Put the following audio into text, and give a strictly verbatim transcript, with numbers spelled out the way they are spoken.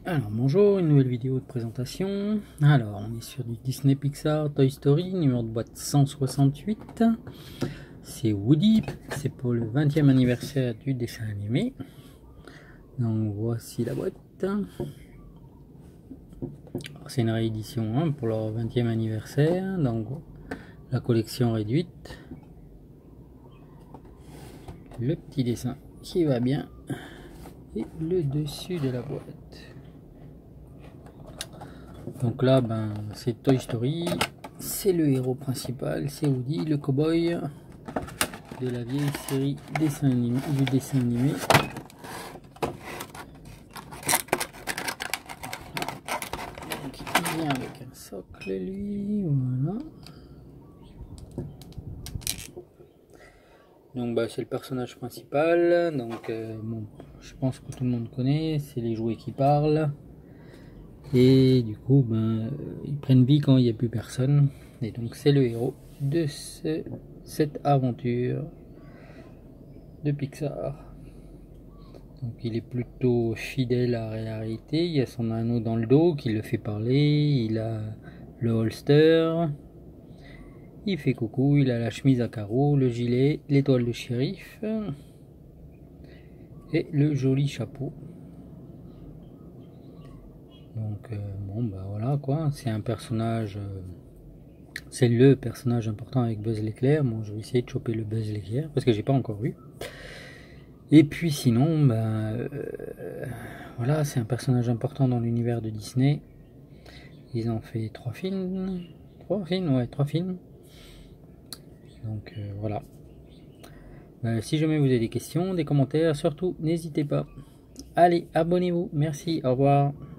Alors bonjour, une nouvelle vidéo de présentation. Alors on est sur du Disney Pixar Toy Story, numéro de boîte cent soixante-huit. C'est Woody, c'est pour le vingtième anniversaire du dessin animé. Donc voici la boîte. C'est une réédition hein, pour leur vingtième anniversaire. Donc la collection réduite. Le petit dessin qui va bien. Et le dessus de la boîte. Donc là, ben, c'est Toy Story, c'est le héros principal, c'est Woody, le cow-boy de la vieille série dessin animé, du dessin animé. Donc, il vient avec un socle, lui, voilà. Donc, bah, c'est le personnage principal, donc, euh, bon, je pense que tout le monde connaît, c'est les jouets qui parlent. Et du coup, ben, ils prennent vie quand il n'y a plus personne. Et donc, c'est le héros de ce, cette aventure de Pixar. Donc, il est plutôt fidèle à la réalité. Il y a son anneau dans le dos qui le fait parler. Il a le holster. Il fait coucou. Il a la chemise à carreaux, le gilet, l'étoile de shérif et le joli chapeau. Donc euh, bon bah voilà quoi, c'est un personnage, euh, c'est le personnage important avec Buzz l'éclair. Bon, je vais essayer de choper le Buzz l'éclair parce que j'ai pas encore vu. Et puis sinon, bah, euh, voilà, c'est un personnage important dans l'univers de Disney. Ils ont fait trois films, trois films, ouais, trois films. Donc euh, voilà. Bah, si jamais vous avez des questions, des commentaires, surtout n'hésitez pas. Allez, abonnez-vous, merci, au revoir.